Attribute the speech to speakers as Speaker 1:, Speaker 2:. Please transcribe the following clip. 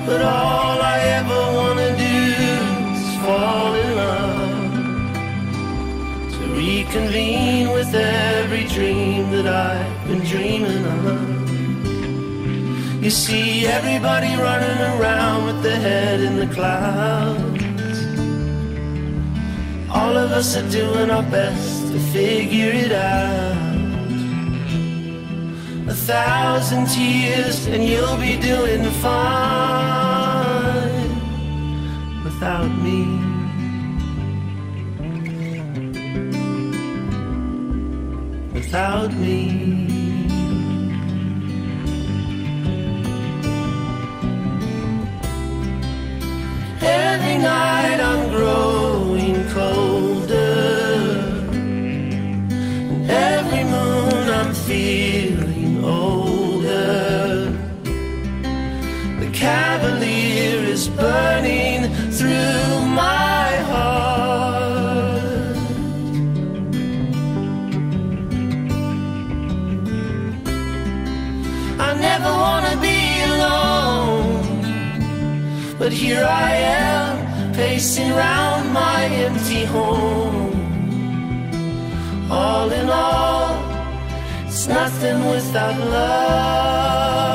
Speaker 1: but all I ever wanna do is fall in love, to reconvene with every dream that I've been dreaming of. You see everybody running around with their head in the clouds. All of us are doing our best to figure it out. 1,000 tears and you'll be doing fine without me. Without me. Every night I'm growing colder, and every moon I'm feeling older. The Cavalier is burning through my heart. I never wanna be alone, but here I am, pacing round my empty home. All in all, it's nothing without love.